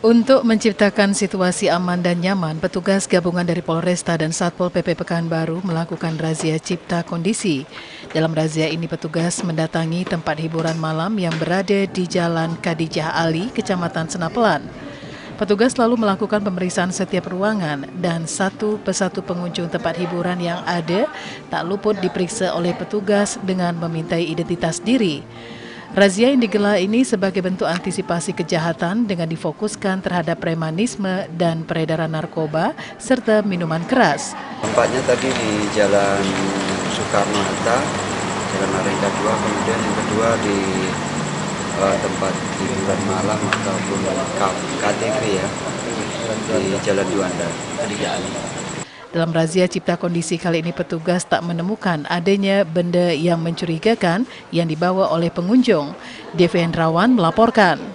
Untuk menciptakan situasi aman dan nyaman, petugas gabungan dari Polresta dan Satpol PP Pekanbaru melakukan razia cipta kondisi. Dalam razia ini petugas mendatangi tempat hiburan malam yang berada di Jalan Khadijah Ali, Kecamatan Senapelan. Petugas lalu melakukan pemeriksaan setiap ruangan dan satu persatu pengunjung tempat hiburan yang ada tak luput diperiksa oleh petugas dengan memintai identitas diri. Razia yang digelar ini sebagai bentuk antisipasi kejahatan dengan difokuskan terhadap premanisme dan peredaran narkoba serta minuman keras. Tempatnya tadi di Jalan Soekarno-Hatta, Jalan Naringga 2, kemudian yang kedua di tempat hiburan malam ataupun KTV ya, di Jalan Juanda. Dalam razia cipta kondisi kali ini petugas tak menemukan adanya benda yang mencurigakan yang dibawa oleh pengunjung. Devi Hendrawan melaporkan.